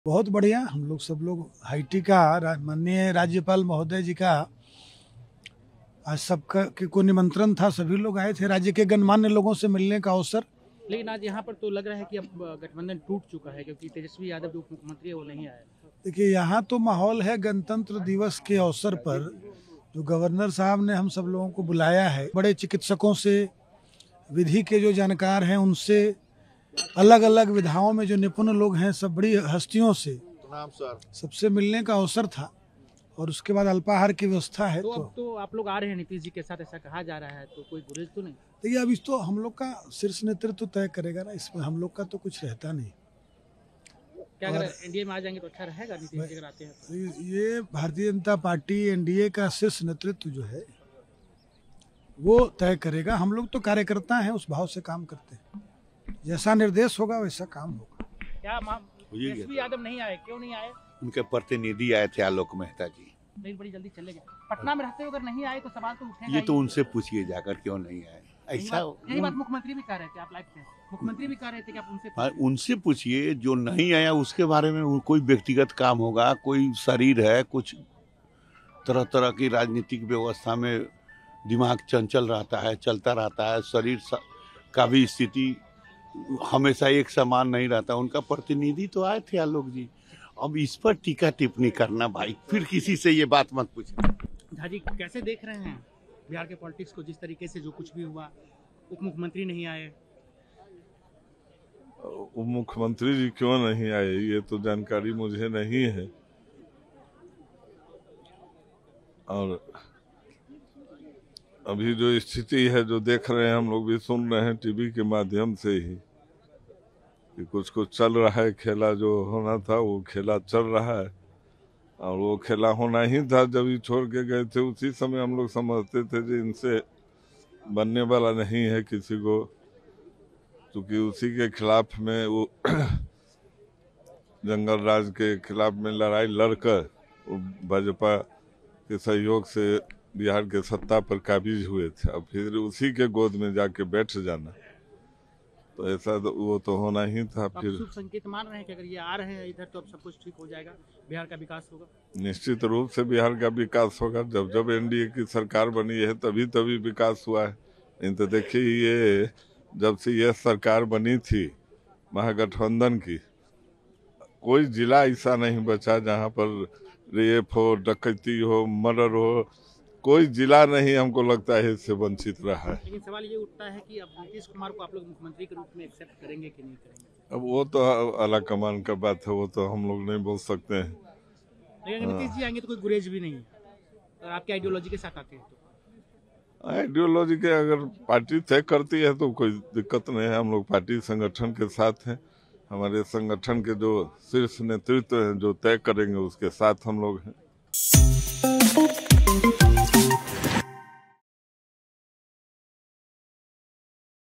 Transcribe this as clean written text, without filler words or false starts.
बहुत बढ़िया। हम लोग सब लोग हाईटी का माननीय राज्यपाल महोदय जी का आज सबका को निमंत्रण था, सभी लोग आए थे। राज्य के गणमान्य लोगों से मिलने का अवसर। लेकिन आज यहाँ पर तो लग रहा है कि अब गठबंधन टूट चुका है, क्योंकि तेजस्वी यादव जो उप मुख्यमंत्री है वो नहीं आए। देखिए, यहाँ तो माहौल है गणतंत्र दिवस के अवसर पर जो गवर्नर साहब ने हम सब लोगों को बुलाया है, बड़े चिकित्सकों से, विधि के जो जानकार हैं उनसे, अलग अलग विधाओं में जो निपुण लोग हैं, सब बड़ी हस्तियों से सबसे मिलने का अवसर था। और उसके बाद अल्पाहार की व्यवस्था है। तो अब तो आप लोग आ रहे हैं नीतीश जी के साथ, ऐसा कहा जा रहा है, तो कोई गुरेज तो नहीं? देखिए, अब इस तो हम लोग का शीर्ष नेतृत्व तय करेगा ना, इसमें हम लोग का तो कुछ रहता नहीं। क्या अगर एनडीए में आ जाएंगे तो अच्छा रहेगा, नीतीश जी अगर आते हैं तो? ये भारतीय जनता पार्टी एनडीए का शीर्ष नेतृत्व जो है वो तय करेगा। हम लोग तो कार्यकर्ता हैं, उस भाव से काम करते हैं, जैसा निर्देश होगा वैसा काम होगा। क्या तेजस्वी यादव नहीं आए, क्यों नहीं आए? उनके प्रतिनिधि आए थे, आलोक मेहता जी। नहीं, बड़ी जल्दी चले गए। पटना में रहते हुए अगर नहीं आए तो सवाल तो उठेगा। ये तो उनसे पूछिए जाकर क्यों नहीं आए। ऐसा यही बात मुख्यमंत्री भी कह रहे थे, आप लाइव थे, मुख्यमंत्री भी कह रहे थे कि आप उनसे उनसे पूछिए। जो नहीं आया उसके बारे में कोई व्यक्तिगत काम होगा, कोई शरीर है, कुछ तरह तरह की राजनीतिक व्यवस्था में दिमाग चंचल रहता है, चलता रहता है। शरीर का भी स्थिति हमेशा एक समान नहीं रहता। उनका प्रतिनिधि तो आए थे आलोक जी। अब इस पर टीका टिप्पणी करना भाई, फिर किसी से ये बात मत पूछना। झा जी कैसे देख रहे हैं बिहार के पॉलिटिक्स को, जिस तरीके से जो कुछ भी हुआ, उप मुख्यमंत्री नहीं आए? उप मुख्यमंत्री जी क्यों नहीं आए ये तो जानकारी मुझे नहीं है। और अभी जो स्थिति है, जो देख रहे हैं, हम लोग भी सुन रहे हैं टीवी के माध्यम से ही कि कुछ चल रहा है। खेला जो होना था वो खेला चल रहा है, और वो खेला होना ही था। जब ये छोड़ के गए थे उसी समय हम लोग समझते थे कि इनसे बनने वाला नहीं है किसी को, क्योंकि उसी के खिलाफ में वो जंगल राज के खिलाफ में लड़ाई लड़कर भाजपा के सहयोग से बिहार के सत्ता पर काबिज हुए थे। अब फिर उसी के गोद में जाके बैठ जाना, तो ऐसा तो वो तो होना ही था। फिर शुभ संकेत मान रहे हैं कि अगर ये आ रहे हैं इधर तो अब सब कुछ ठीक हो जाएगा, बिहार का विकास होगा? निश्चित रूप से बिहार का विकास होगा। जब जब एनडीए की सरकार बनी है तभी तभी विकास हुआ है। नहीं तो देखिए, ये जब से यह सरकार बनी थी महागठबंधन की, कोई जिला ऐसा नहीं बचा जहां पर रेप हो, डकैती हो, मर्डर हो। कोई जिला नहीं हमको लगता है इससे वंचित रहा है। लेकिन सवाल ये उठता है कि अब नीतीश कुमार को आप लोग मुख्यमंत्री के रूप में एक्सेप्ट करेंगे कि नहीं करेंगे? अब वो तो आला कमान का बात है, वो तो हम लोग नहीं बोल सकते हैं। लेकिन नीतीश जी आएंगे तो कोई गुरेज भी नहीं है, और आपके आइडियोलॉजी के साथ आते हैं तो? आइडियोलॉजी के अगर पार्टी तय करती है तो कोई दिक्कत नहीं है। हम लोग पार्टी संगठन के साथ हैं। हमारे संगठन के जो शीर्ष नेतृत्व हैं, जो तय करेंगे उसके साथ हम लोग हैं।